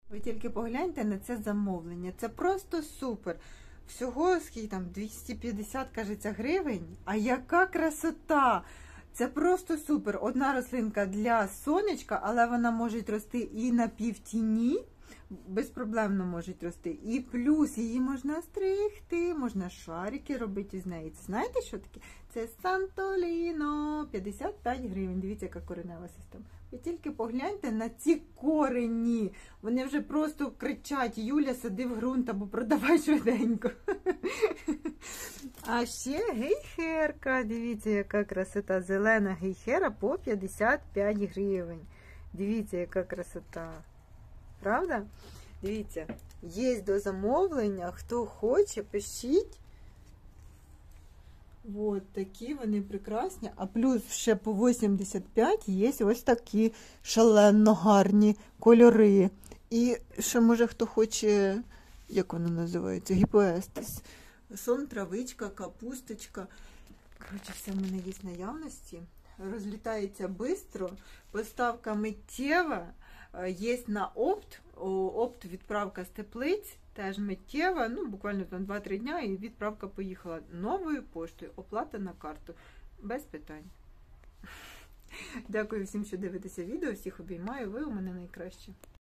Ви тільки погляньте на це замовлення. Це просто супер. Всього, скільки там, 250, кажеться, гривень. А яка красота! Це просто супер. Одна рослинка для сонечка, але вона може рости і на півтіні. Безпроблемно можуть рости. І плюс її можна стригти, можна шарики робити з неї. Це знаєте, що таке? Це Сантоліно. 55 гривень. Дивіться, яка коренева система. Ви тільки погляньте на ці корені. Вони вже просто кричать: Юля, сади в ґрунт або продавай швиденько. А ще гейхерка. Дивіться, яка красота. Зелена гейхера по 55 гривень. Дивіться, яка красота. Правда? Дивіться, є до замовлення, хто хоче, пишіть. От такі вони прекрасні. А плюс ще по 85 є ось такі шалено гарні кольори. І ще, може, хто хоче, як воно називається, гіпоестес. Сон, травичка, капусточка. Коротше, все в мене є в наявності. Розлітається швидко, поставка миттєва. Є на опт. Опт відправка з теплиць, теж миттєва, ну буквально там 2-3 дня і відправка поїхала новою поштою, оплата на карту, без питань. Дякую всім, що дивитеся відео, всіх обіймаю, ви у мене найкращі.